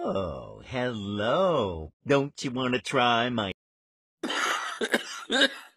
Oh, hello. Don't you want to try my...